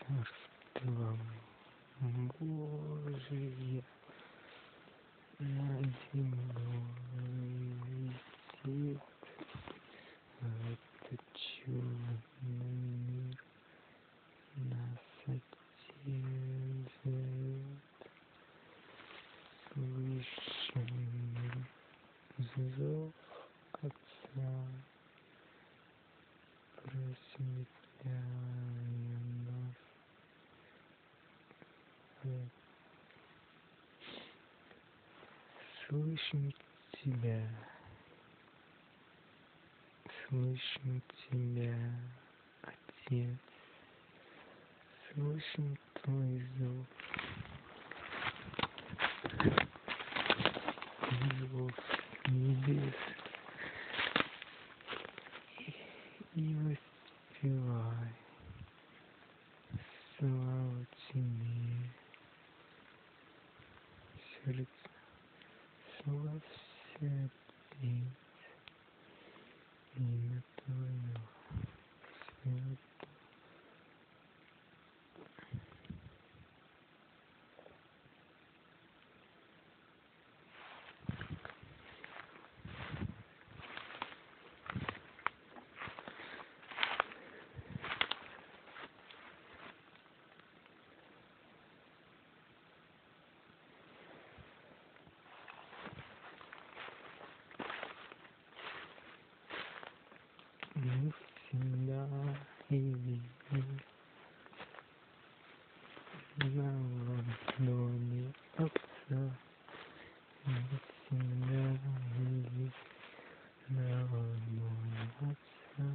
Царство Божие на землю летит, этот чудный мир нас отец слышим зов Отца, просветляя нас. Слышим Тебя, Отец, слышим Твой зов небес, и воспевай славу Тебе, сердце, славься Отец, имя Твое свято. Мы всегда и везде на ладони Отца. Мы всегда и везде на ладони Отца.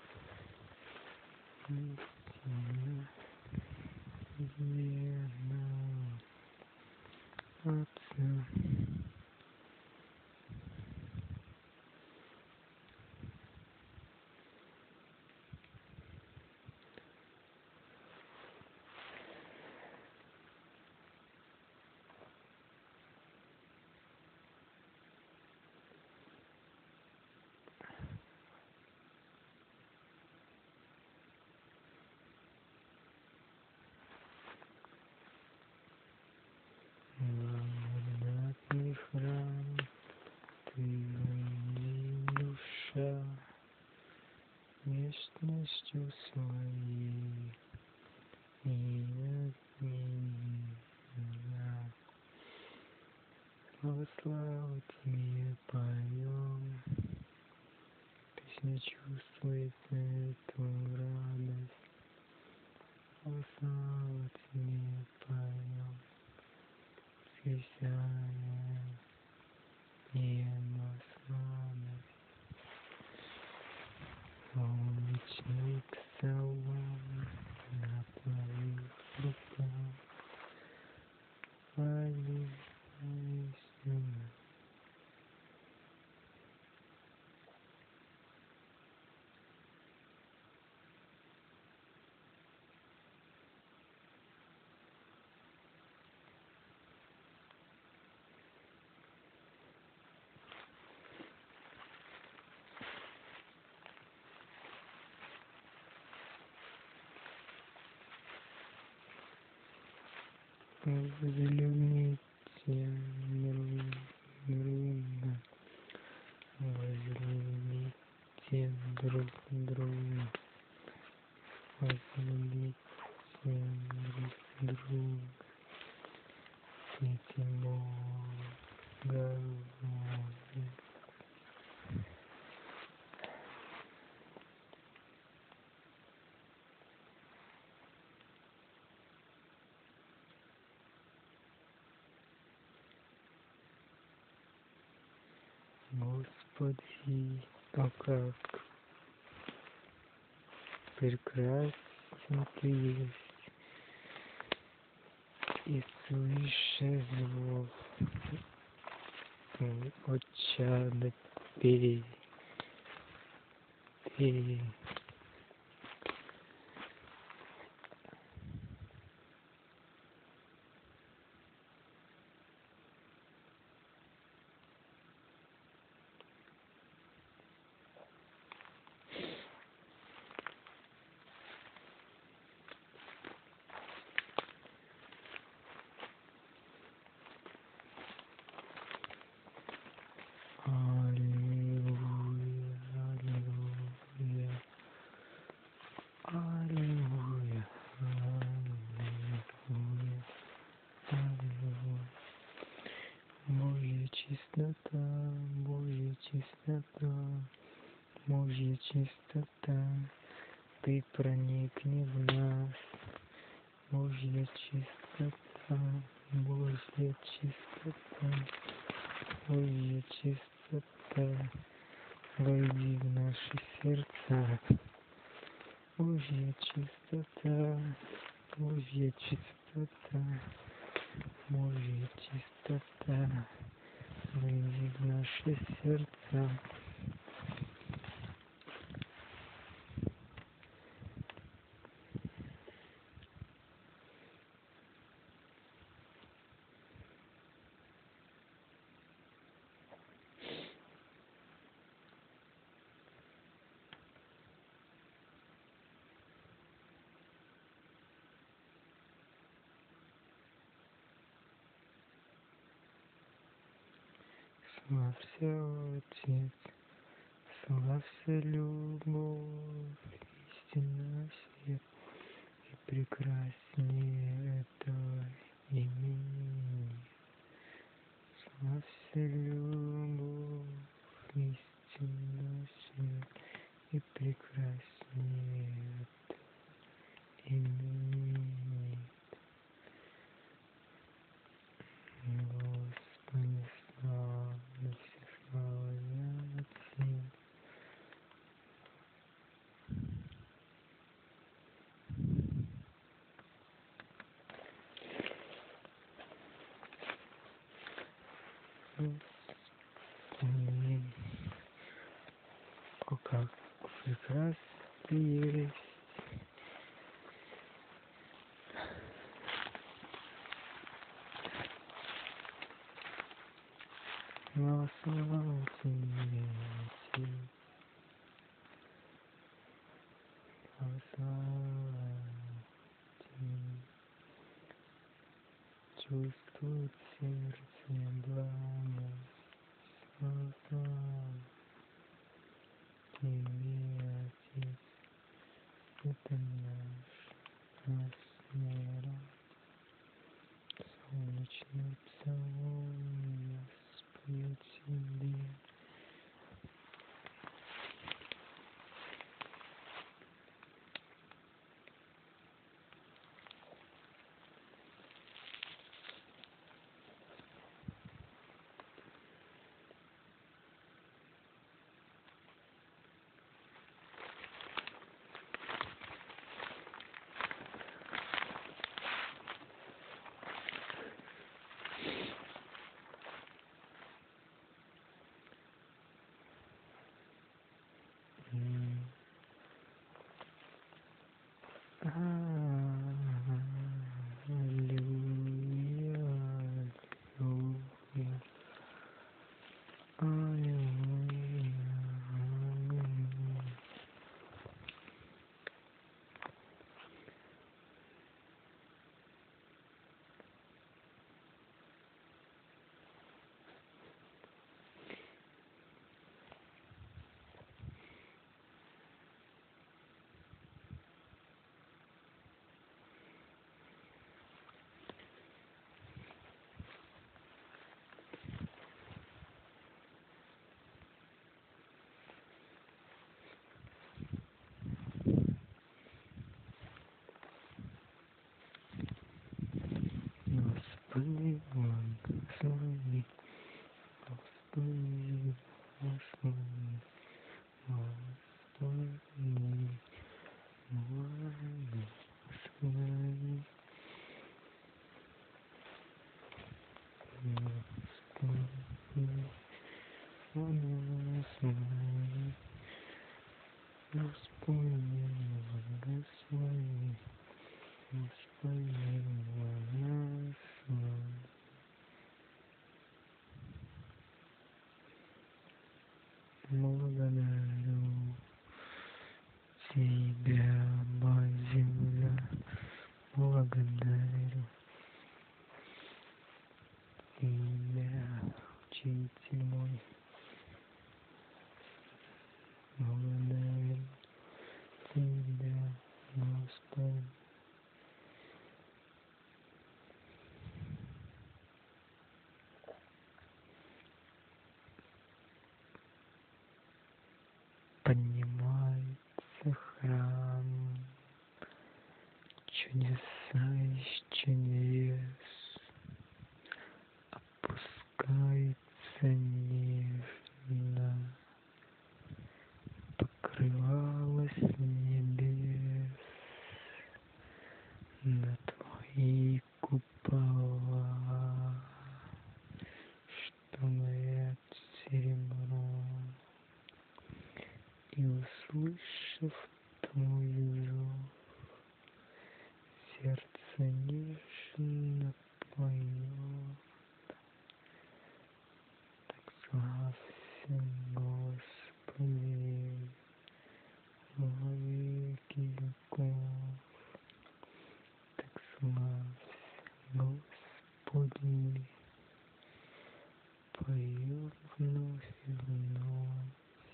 Мы всегда везде на Отца. Благодатный храм, Ты моей душа, вечностью своей и отмена. О, славу Тебе поем, песня чувствует эту радость. О, славу Тебе поем, воскресая небо сладость. О, вечный псалом на Твоих руках, хвалися. Возлюбите друг друга, возлюбите друг друга, дети Бога воля. Господи, о как прекрасен Ты есть, и слыша зов, о чадо, пей, пей. Божья чистота, Ты проникни в нас. Божья чистота, Божья чистота, Божья чистота, войди в наши сердца. Божья чистота, Божья чистота, Божья чистота, войди в наши сердца. Славься, Отец, славься, любовь, истинная свет, и прекраснее этого имени. Славься, любовь, истинная свет, и прекраснее этого имени. Господи, славься, слава Отец. Господи, о, как прекрасен Ты есть. Слава, слава Тебе, Отец. Слава, слава Тебе. Чувствует сердце благость. Слава, слава Тебе, Отец. Это наш вера. Солнечный псалом я спою Тебе. Аллилуйя, аллилуйя, аллилуйя, аллилуйя. Господи, благослови, Господи, благослови, Господи, благослови, Господи, благослови, Господи, благослови, Господи, благослови. Благодарю Тебя, Мать Земля, благодарю Тебя, Учитель мой, благодарю Тебя, Господи. Поднимаю мерцающий лес опускается нежно, покрывалось небес на твои купола, что горят серебром, и услышав твой зов, сердце нежно поет. Так славься, Господи, во веки веков. Так славься, Господи, пою вновь и вновь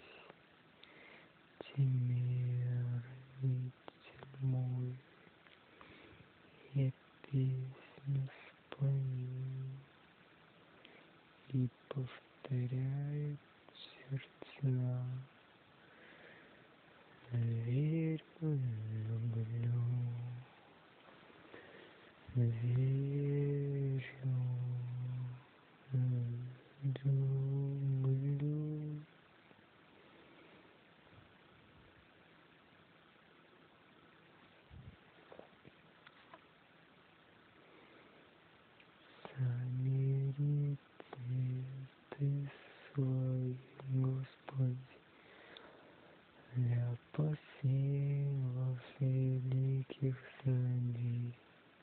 Тебе, родитель мой. Я песню спою и повторяю сердца. Верю, люблю, верю, люблю. Собери цветы свои, Господи, для посевов великих садей.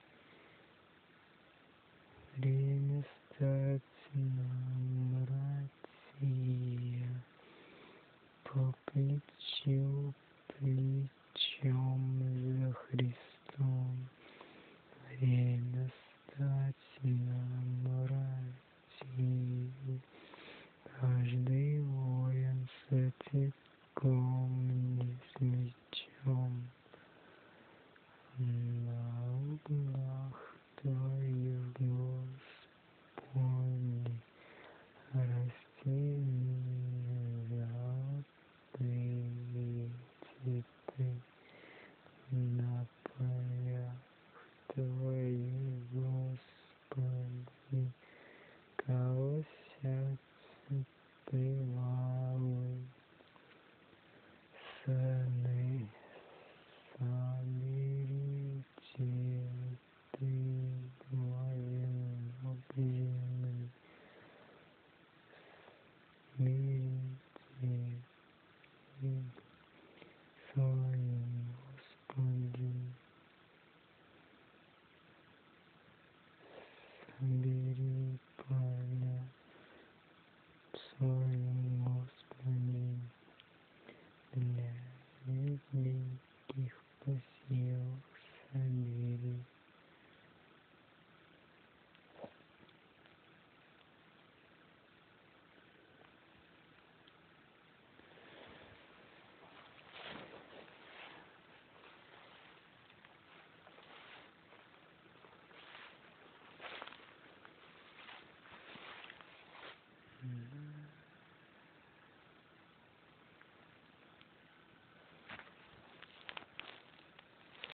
Время стать нам, братья, по плечу плечом за Христом. Время стать нам, братья, каждый воин с отеком, не с мечом. На углах твоих, Господи, расстелили золотые цветы. На полях твоих, Господи, колосятся привалы. Сыны, соберите ты воинов земли, берите их своим, Господи, собери поля своим, Господи, для великих посевов собери.